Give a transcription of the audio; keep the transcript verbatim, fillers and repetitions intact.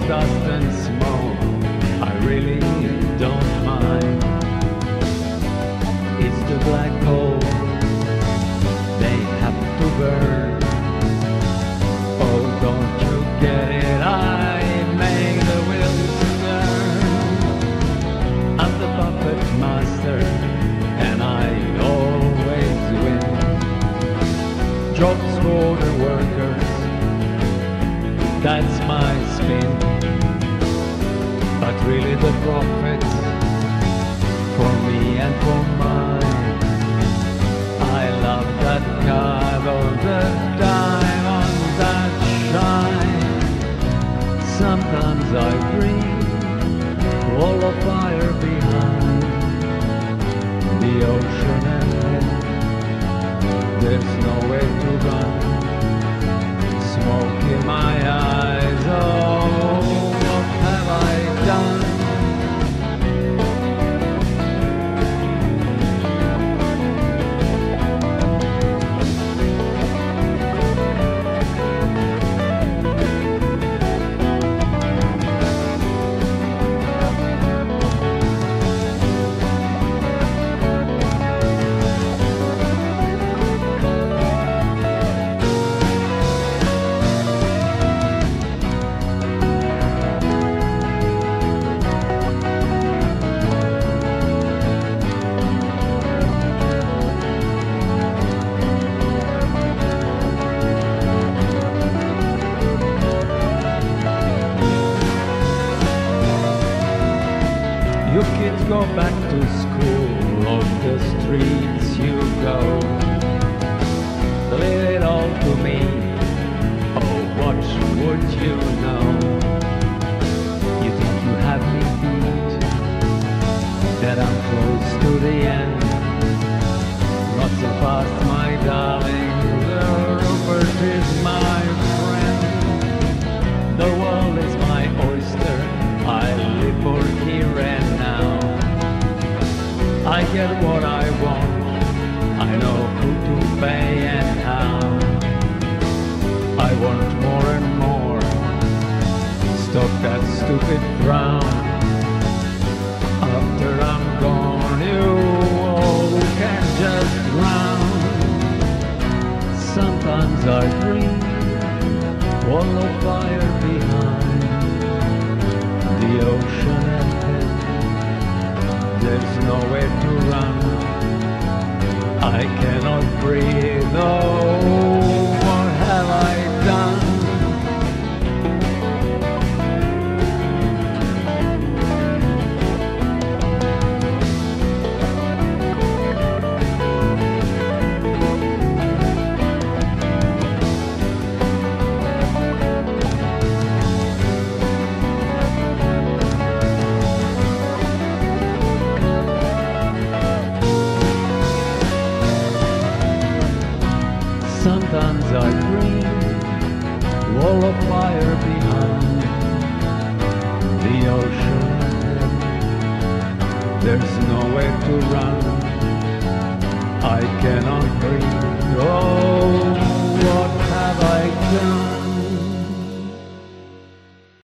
dust and smoke, I really don't mind. It's the black hole they have to burn. Oh, don't you get it? I make the wheels turn. I'm the puppet master, and I always win. Jobs for the workers, that's my spin. But really the profits for me and for mine. I love that cargo, the diamonds that shine. Sometimes I dream, wall of fire behind the ocean ahead. There's nowhere to run, smoke in my eyes. Oh, what have I done? You kids go back to school, on the streets you go. Leave it all to me, oh what would you know? You think you have me beat, that I'm close to the end. Not so fast, my darling, the Rupert is my friend. The world is my oyster, I live for here and now. I get what I want, I know who to pay and how. I want more and more, stop that stupid frown. After I'm gone, you all can just drown. Sometimes I dream, wall of fire behind the ocean ahead. There's nowhere to run, I cannot breathe. Oh, what have I done? Sometimes I dream, wall of fire behind the ocean ahead. There's nowhere to run, I cannot breathe. Oh, what have I done?